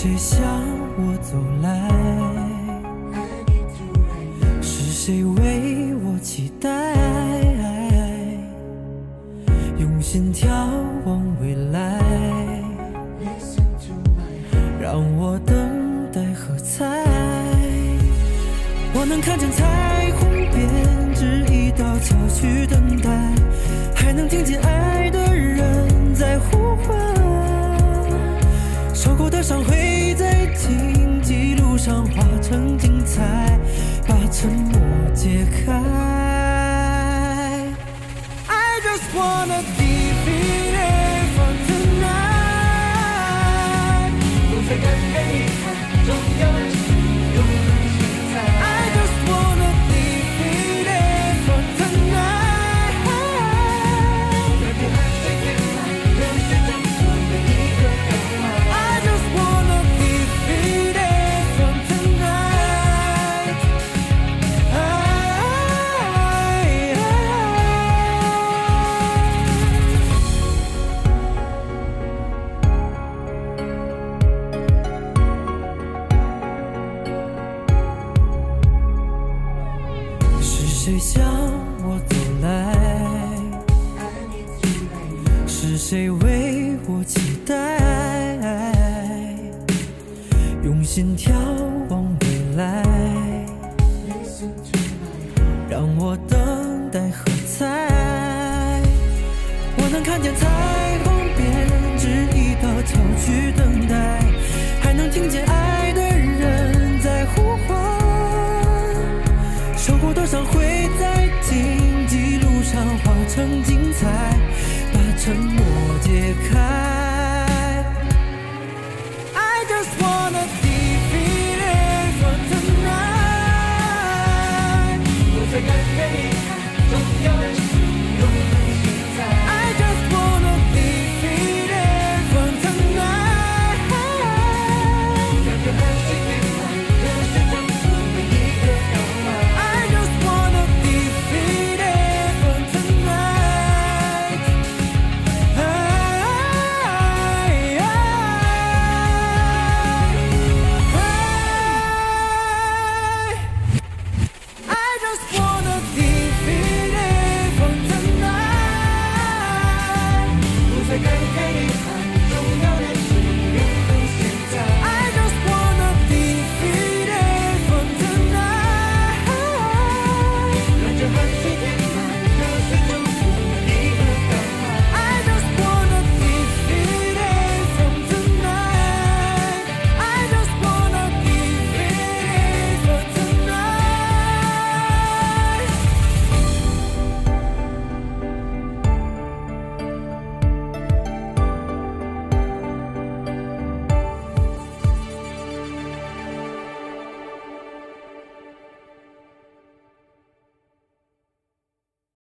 谁向我走来？是谁为我期待？用心眺望未来，让我等待喝彩。我能看见彩虹编织一道桥去等待，还能听见爱的人在呼唤。受过的伤会在荆棘路上化成精彩，把沉默解开。I just wanna defeat it from tonight。不再感慨遗憾，重要的是永恒精彩。I just wanna defeat it from tonight。在不汗水天来，热血战胜每一个告白。I just wanna defeat it from tonight。是谁向我走来？是谁为我期待？用心眺望未来，让我等待喝彩。我能看见彩虹编织一道桥去等待，还能听见爱的人在呼唤。受过的伤会在荆棘路上化成精彩，把沉默解开。I just wanna defeat it from tonight。不再感慨遗憾，重要